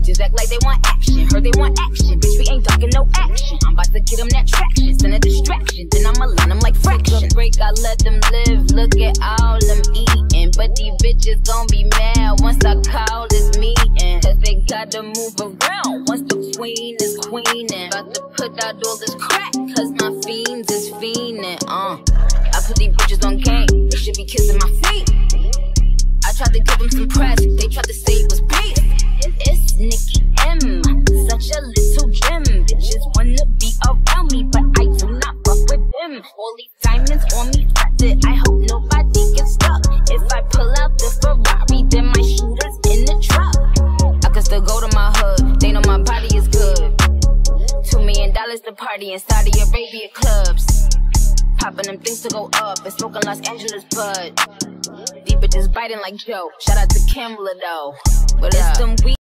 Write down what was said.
bitches act like they want action. Heard they want action, bitch, we ain't talking no action. I'm about to get them that traction, send a distraction, then I'ma line them like fraction. Break, I let them live, look at all them eating. But these bitches gon' be mad once I call this meeting. Cause they gotta move around once the queen is queening. About to put out all this crack, cause my fiends is fiending. I put these bitches on game, they should be kissing my feet. I tried to give them some press, they tried to say it was beef. It's Nicki M, such a little gem. Bitches wanna be around me, but I do not fuck with them. All these diamonds on me fronted, I hope nobody gets stuck. If I pull out the Ferrari, then my shooter's in the truck. I can still go to my hood, they know my body is good. $2 million to party in Saudi Arabia clubs. Popping them things to go up and smoking Los Angeles bud. These bitches biting like Joe. Shout out to Kimla though. But it's them